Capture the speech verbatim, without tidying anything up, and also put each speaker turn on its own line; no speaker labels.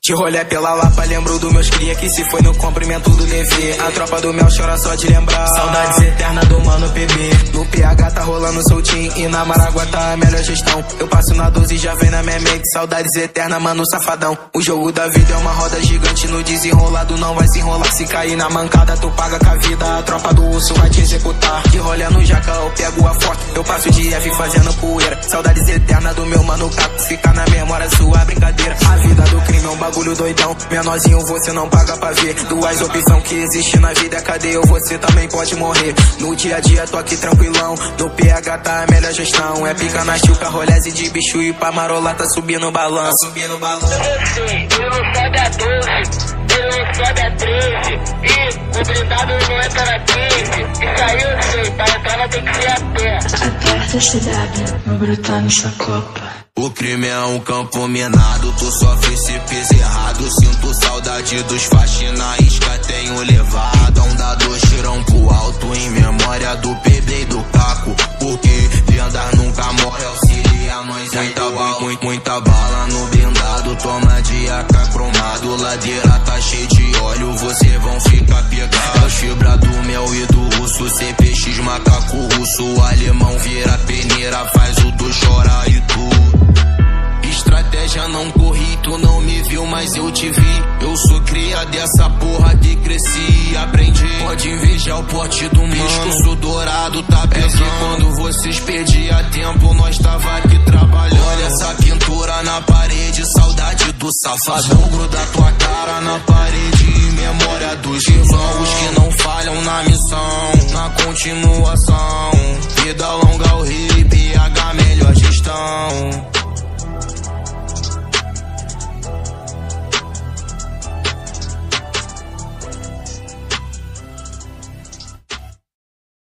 De rolê pela Lapa, lembro dos meus cria que se foi no cumprimento do dever. A tropa do mel chora só de lembrar. Saudades eternas do mano P B. No P H tá rolando soltinho e na Maragua tá a melhor gestão. Eu passo na doze e já vem na minha mente. Saudades eternas, mano, safadão. O jogo da vida é uma roda gigante. No desenrolado não vai se enrolar. Se cair na mancada, tu paga com a vida. A tropa do urso vai te executar. De rolê no jaca, eu pego a foto. Eu passo de F fazendo poeira. Saudades eternas do meu mano Caco. Fica na memória sua brincadeira. A vida do crime é um bagulho doidão. Menorzinho você não paga pra ver. Duas opções que existe na vida é cadeia ou você também pode morrer. No dia a dia tô aqui tranquilão. No P H tá a melhor gestão. É pica na chuca, rolese de bicho e pra marolar tá subindo balão. Subindo balão.
Ele não sabe a doze, ele não sabe a treze. E o blindado não entra na quinze. Isso aí eu sei, pra entrar tem que ser a pé.
Aperta C W, meu brotar nessa copa.
O crime é um campo minado, tu sofre se fez errado. Sinto saudade dos faxina, isca tenho levado. Onda dois tirão pro alto em memória do P B e do Caco. Porque lendas nunca morre, auxilia nós. Muita bala, muito, muita bala no blindado, toma de A K cromado. Ladeira tá cheia de óleo, vocês vão ficar pegados. É o fibra do mel e do russo, C P X macaco russo. O alemão vira peneira, faz o do chorar e tu. Estratégia não corri, tu não me viu, mas eu te vi. Eu sou cria dessa porra que cresci e aprendi. Pode invejar o porte do mano, pescoço dourado tá pesando. É que quando vocês perdiam tempo, nós tava aqui trabalhando. Olha essa pintura na parede, saudade do safadão. Gruda tua cara na parede, memória dos irmãos que não falham na missão, na continuação. Vida longa, o rei, P H, melhor gestão.